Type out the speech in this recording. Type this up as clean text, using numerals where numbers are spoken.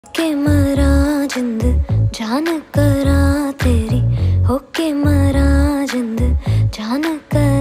के मरा जिंद जान करा तेरी, होके मरा जिंद जान करा।